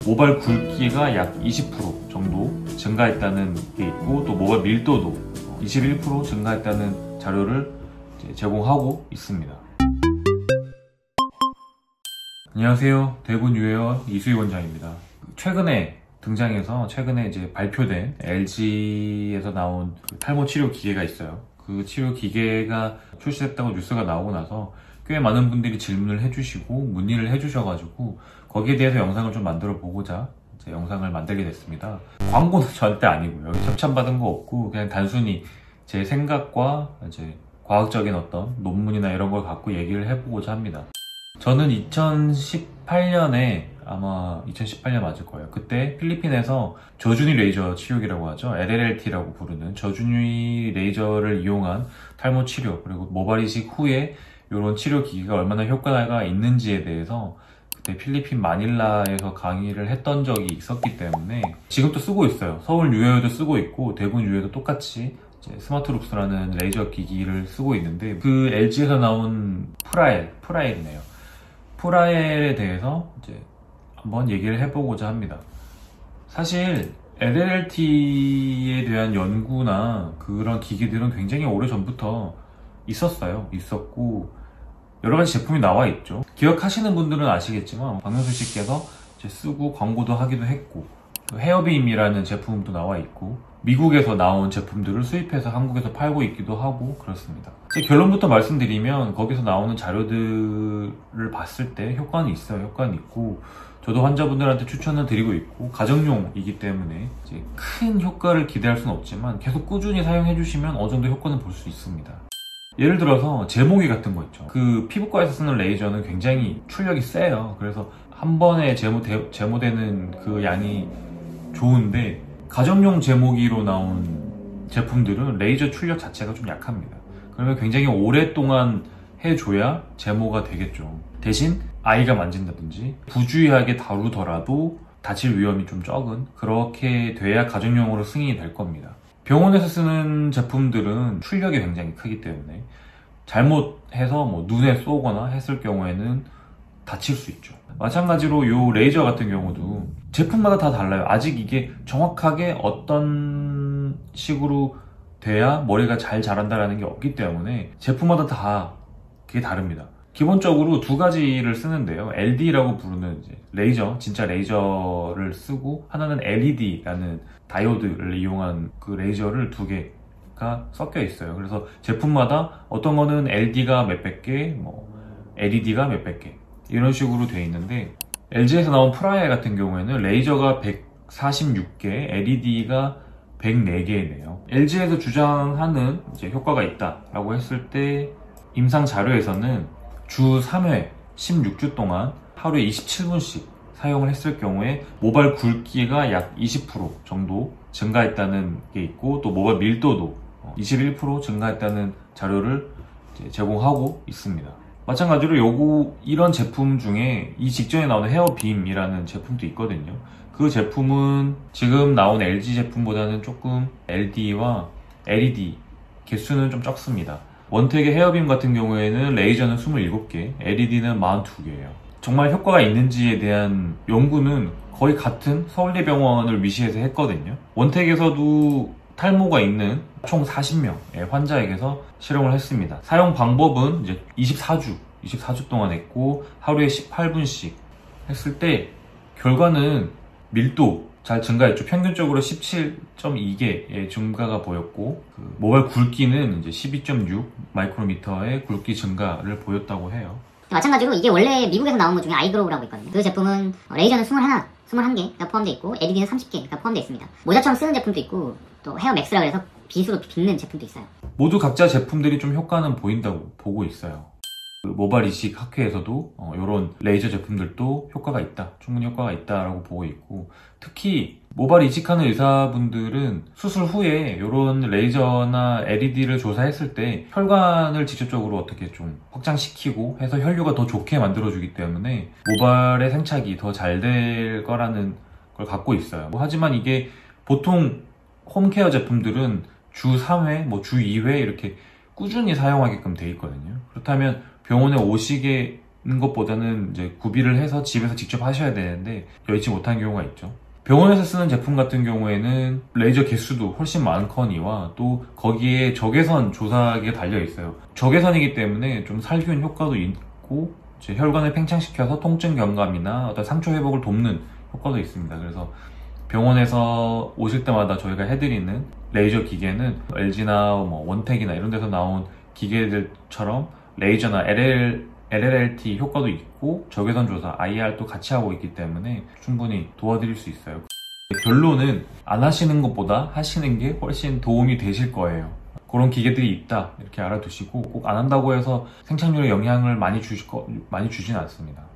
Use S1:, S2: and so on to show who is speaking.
S1: 모발 굵기가 약 20% 정도 증가했다는 게 있고, 또 모발 밀도도 21% 증가했다는 자료를 제공하고 있습니다. 안녕하세요. 대군 유해원 이수희 원장입니다. 최근에 이제 발표된 LG에서 나온 탈모 치료 기계가 있어요. 그 치료 기계가 출시됐다고 뉴스가 나오고 나서 꽤 많은 분들이 질문을 해주시고 문의를 해주셔가지고 거기에 대해서 영상을 좀 만들어 보고자 이제 영상을 만들게 됐습니다. 광고는 절대 아니고요. 협찬받은 거 없고 그냥 단순히 제 생각과 이제 과학적인 어떤 논문이나 이런 걸 갖고 얘기를 해보고자 합니다. 저는 2018년에 아마 2018년 맞을 거예요. 그때 필리핀에서 저준위 레이저 치료기라고 하죠. LLLT라고 부르는 저준위 레이저를 이용한 탈모 치료, 그리고 모발 이식 후에 이런 치료 기기가 얼마나 효과가 있는지에 대해서 그때 필리핀 마닐라에서 강의를 했던 적이 있었기 때문에 지금도 쓰고 있어요. 서울 유해에도 쓰고 있고 대군 유해도 똑같이 스마트룩스라는 레이저 기기를 쓰고 있는데, 그 LG에서 나온 프라엘이네요. 프라엘에 대해서 이제 한번 얘기를 해보고자 합니다. 사실 LLT에 대한 연구나 그런 기기들은 굉장히 오래전부터 있었고 여러 가지 제품이 나와 있죠. 기억하시는 분들은 아시겠지만 박명수 씨께서 쓰고 광고도 하기도 했고, 헤어빔이라는 제품도 나와 있고 미국에서 나온 제품들을 수입해서 한국에서 팔고 있기도 하고 그렇습니다. 제 결론부터 말씀드리면 거기서 나오는 자료들을 봤을 때 효과는 있어요. 효과는 있고 저도 환자분들한테 추천을 드리고 있고 가정용이기 때문에 이제 큰 효과를 기대할 수는 없지만 계속 꾸준히 사용해 주시면 어느 정도 효과는 볼 수 있습니다. 예를 들어서 제모기 같은 거 있죠. 그 피부과에서 쓰는 레이저는 굉장히 출력이 세요. 그래서 한 번에 제모되는 그 양이 좋은데 가정용 제모기로 나온 제품들은 레이저 출력 자체가 좀 약합니다. 그러면 굉장히 오랫동안 해줘야 제모가 되겠죠. 대신 아이가 만진다든지 부주의하게 다루더라도 다칠 위험이 좀 적은, 그렇게 돼야 가정용으로 승인이 될 겁니다. 병원에서 쓰는 제품들은 출력이 굉장히 크기 때문에 잘못해서 눈에 쏘거나 했을 경우에는 다칠 수 있죠. 마찬가지로 이 레이저 같은 경우도 제품마다 다 달라요. 아직 이게 정확하게 어떤 식으로 돼야 머리가 잘 자란다는 게 없기 때문에 제품마다 다 그게 다릅니다. 기본적으로 두 가지를 쓰는데요. LD라고 부르는 이제 레이저, 진짜 레이저를 쓰고, 하나는 LED라는 다이오드를 이용한 그 레이저를 두 개가 섞여 있어요. 그래서 제품마다 어떤 거는 LD가 몇백 개, LED가 몇백 개 이런 식으로 돼 있는데, LG에서 나온 프라이어 같은 경우에는 레이저가 146개, LED가 104개네요. LG에서 주장하는 이제 효과가 있다라고 했을 때 임상 자료에서는 주 3회 16주 동안 하루에 27분씩 사용을 했을 경우에 모발 굵기가 약 20% 정도 증가했다는 게 있고, 또 모발 밀도도 21% 증가했다는 자료를 제공하고 있습니다. 마찬가지로 이런 제품 중에 이 직전에 나오는 헤어빔이라는 제품도 있거든요. 그 제품은 지금 나온 LG 제품보다는 조금 LD와 LED 개수는 좀 적습니다. 원택의 헤어빔 같은 경우에는 레이저는 27개, LED는 42개예요. 정말 효과가 있는지에 대한 연구는 거의 같은 서울대병원을 위시해서 했거든요. 원택에서도 탈모가 있는 총 40명의 환자에게서 실험을 했습니다. 사용 방법은 이제 24주 동안 했고 하루에 18분씩 했을 때 결과는 밀도 잘 증가했죠. 평균적으로 17.2개의 증가가 보였고, 모발 굵기는 이제 12.6 마이크로미터의 굵기 증가를 보였다고 해요.
S2: 마찬가지로 이게 원래 미국에서 나온 것 중에 아이그로우라고 있거든요. 그 제품은 레이저는 21개가 포함되어 있고 LED는 30개가 포함되어 있습니다. 모자처럼 쓰는 제품도 있고 또 헤어맥스라 그래서 빗으로 빗는 제품도 있어요.
S1: 모두 각자 제품들이 좀 효과는 보인다고 보고 있어요. 모발 이식 학회에서도 이런 레이저 제품들도 충분히 효과가 있다라고 보고 있고, 특히 모발 이식하는 의사분들은 수술 후에 이런 레이저나 LED를 조사했을 때 혈관을 직접적으로 어떻게 좀 확장시키고 해서 혈류가 더 좋게 만들어주기 때문에 모발의 생착이 더 잘 될 거라는 걸 갖고 있어요. 하지만 이게 보통 홈케어 제품들은 주 3회, 주 2회 이렇게 꾸준히 사용하게끔 돼 있거든요. 그렇다면 병원에 오시게 것보다는 이제 구비를 해서 집에서 직접 하셔야 되는데 여의치 못한 경우가 있죠. 병원에서 쓰는 제품 같은 경우에는 레이저 개수도 훨씬 많거니와 또 거기에 적외선 조사기가 달려 있어요. 적외선이기 때문에 좀 살균 효과도 있고 이제 혈관을 팽창시켜서 통증 경감이나 어떤 상처 회복을 돕는 효과도 있습니다. 그래서 병원에서 오실 때마다 저희가 해드리는 레이저 기계는 LG나 뭐 원택이나 이런 데서 나온 기계들처럼 레이저나 LLT 효과도 있고 적외선 조사, IR도 같이 하고 있기 때문에 충분히 도와드릴 수 있어요. 결론은 안 하시는 것보다 하시는 게 훨씬 도움이 되실 거예요. 그런 기계들이 있다 이렇게 알아두시고 꼭 안 한다고 해서 생착률에 영향을 많이 주진 않습니다.